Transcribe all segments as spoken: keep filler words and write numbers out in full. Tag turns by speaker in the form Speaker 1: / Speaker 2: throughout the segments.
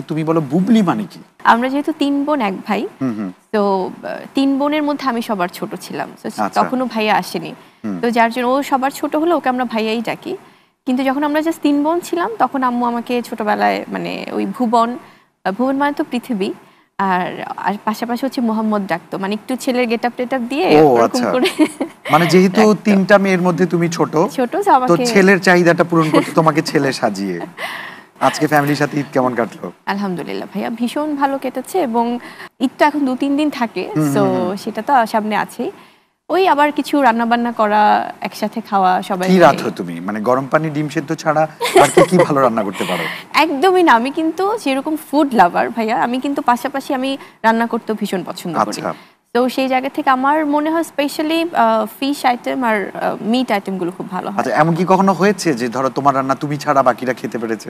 Speaker 1: আগে তুমি বলো বুবলি মানে কি?
Speaker 2: আমরা যেহেতু তিন বোন এক ভাই, তো তিন বোনের মধ্যে আমি সবার ছোট ছিলাম, তখনও ভাইয়া আসেনি, তো যার জন্য ও সবার ছোট হলে ওকে আমরা ভাইয়াই ডাকি। কিন্তু যখন আমরা জাস্ট তিন বোন ছিলাম তখন আম্মু আমাকে ছোটবেলায় মানে ওই ভুবন, ভুবন মানে তো পৃথিবী, আর আর পাশাপাশি হচ্ছে মোহাম্মদ ডাকতো, মানে একটু ছেলের গেটআপ টেটআপ দিয়ে এরকম করে।
Speaker 1: মানে যেহেতু তিনটা মেয়ের মধ্যে তুমি ছোট,
Speaker 2: ছোট
Speaker 1: তো ছেলের চাহিদাটা পূরণ করতে তোমাকে ছেলে সাজিয়ে। আজকে ফ্যামিলির সাথে ঈদ কেমন কাটলো?
Speaker 2: আলহামদুলিল্লাহ ভাইয়া ভীষণ ভালো কেটেছে, এবং ঈদ তো এখন দু তিন দিন থাকে, তো সেটা তো সামনে আছে। ওই আবার কিছু রান্না বান্না করা, একসাথে খাওয়া, সবাই।
Speaker 1: কি রাঁধো তুমি? মানে গরম পানি ডিম সেদ্ধ ছাড়া আর কি কি ভালো রান্না করতে পারো?
Speaker 2: একদমই না, আমি কিন্তু যেরকম ফুড লাভার ভাইয়া, আমি কিন্তু পাশাপাশি আমি রান্না করতেও ভীষণ পছন্দ করি। তো সেই জায়গা থেকে আমার মনে হয় স্পেশালি ফিশ আইটেম আর মিট আইটেম গুলো খুব ভালো হয়।
Speaker 1: আচ্ছা, এমন কি কখনো হয়েছে যে ধরো তোমার রান্না তুমি ছাড়া বাকিরা খেতে পেরেছে?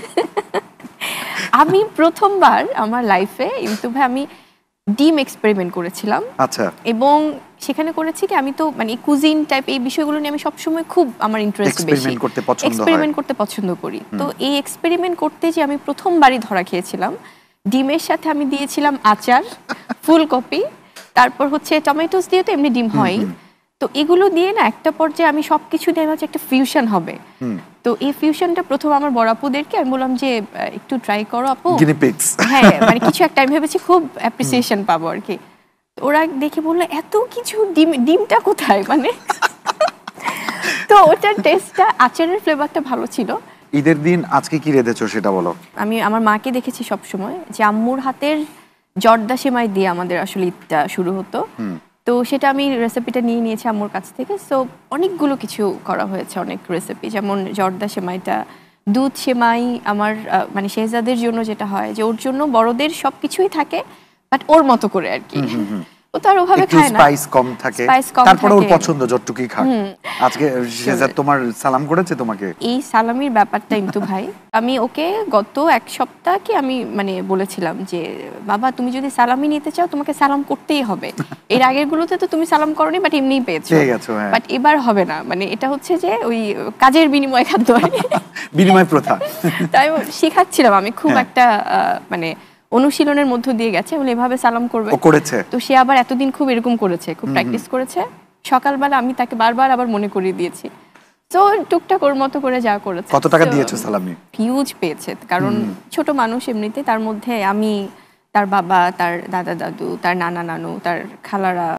Speaker 2: আমি প্রথমবার আমার লাইফে কিন্তু ভাই আমি ডিম এক্সপেরিমেন্ট করেছিলাম।
Speaker 1: আচ্ছা।
Speaker 2: এবং সেখানে করেছি কি, আমি তো মানে কুজিন টাইপ এই বিষয়গুলো নিয়ে আমি সবসময় খুব আমার ইন্টারেস্ট বেশি,
Speaker 1: এক্সপেরিমেন্ট করতে পছন্দ হয়,
Speaker 2: এক্সপেরিমেন্ট করতে পছন্দ করি। তো এই এক্সপেরিমেন্ট করতে যে আমি প্রথমবারই ধরা খেয়েছিলাম, ডিমের সাথে আমি দিয়েছিলাম আচার, ফুলকপি, তারপর হচ্ছে টমেটোস দিয়ে তো এমনি ডিম হয়, তো এগুলো দিয়ে না একটা পর্যায়ে আমি সবকিছু দিয়ে হচ্ছে একটা ফিউশন হবে। তো এই ফিউশনটা প্রথম আমার বড় আপুদেরকে আমি বললাম যে একটু ট্রাই করো আপু, হ্যাঁ মানে কিছু একটা আমি ভেবেছি খুব অ্যাপ্রিসিয়েশন পাবো আর কি। ওরা দেখে বললো এত কিছু, ডিম ডিমটা কোথায় মানে। তো ওটার টেস্টটা, আচারের ফ্লেভারটা ভালো ছিল।
Speaker 1: ঈদের দিন আজকে কি রেঁধেছো সেটা বলো।
Speaker 2: আমি আমার মাকে দেখেছি সব সময় যে আম্মুর হাতের জর্দা সেমাই দিয়ে আমাদের আসলে ঈদটা শুরু হতো, তো সেটা আমি রেসিপিটা নিয়ে নিয়েছি আম্মুর কাছ থেকে। সো অনেকগুলো কিছু করা হয়েছে, অনেক রেসিপি, যেমন জর্দা সেমাইটা, দুধ সেমাই আমার মানে শেহজাদের জন্য যেটা হয় যে ওর জন্য বড়দের সবকিছুই থাকে বাট ওর মতো করে আর কি, ও তো আর ওভাবে খায় না,
Speaker 1: স্পাইস কম থাকে, তারপরে ওর পছন্দ যতটুকুই খায়। আজকে শেহজাদ তোমার সালাম করেছে তোমাকে?
Speaker 2: এই সালামির ব্যাপারটা কিন্তু ভাই আমি ওকে গত এক সপ্তাহ কি আমি মানে বলেছিলাম যে বাবা তুমি যদি সালামি নিতে চাও তোমাকে সালাম করতেই হবে, এর আগের গুলোতে তো তুমি সালাম করনি বাট এমনিই পেয়েছো, বাট এবার হবে না, মানে এটা হচ্ছে যে ওই কাজের বিনিময় খাদ্য
Speaker 1: বিনিময় প্রথা।
Speaker 2: তাই শেখাচ্ছিলাম আমি, খুব একটা মানে অনুশীলনের মধ্য দিয়ে গেছে, বলে এভাবে সালাম করবে,
Speaker 1: ও করেছে।
Speaker 2: তো সে আবার এতদিন খুব এরকম করেছে, খুব প্র্যাকটিস করেছে। সকালবেলা আমি তাকে বারবার আবার মনে করিয়ে দিয়েছি, তো টুকটাক ওর মতো করে যা করেছে।
Speaker 1: কত টাকা দিয়েছো সালামি?
Speaker 2: হিউজ পেয়েছে, কারণ ছোট মানুষ এমনিতে, তার মধ্যে আমি, তার বাবা, তার দাদা দাদু, তার নানা নানু, তার খালারা,